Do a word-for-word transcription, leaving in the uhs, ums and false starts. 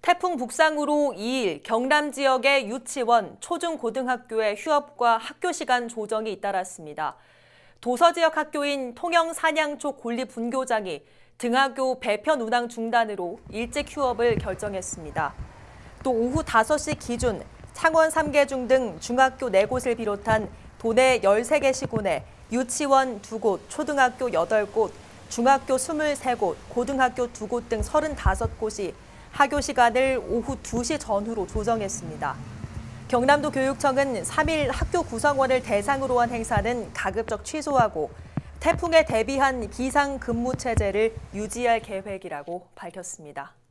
태풍 북상으로 이 일 경남 지역의 유치원, 초중고등학교의 휴업과 학교 시간 조정이 잇따랐습니다. 도서 지역 학교인 통영 산양초 공립분교장이 등하교 배편 운항 중단으로 일찍 휴업을 결정했습니다. 또 오후 다섯 시 기준 창원 삼계중 등 중학교 네 곳을 비롯한 도내 열세 개 시군에 유치원 두 곳, 초등학교 여덟 곳, 중학교 스물세 곳, 고등학교 두 곳 등 서른다섯 곳이 하교 시간을 오후 두 시 전후로 조정했습니다. 경남도 교육청은 삼 일 학교 구성원을 대상으로 한 행사는 가급적 취소하고 태풍에 대비한 비상 근무 체제를 유지할 계획이라고 밝혔습니다.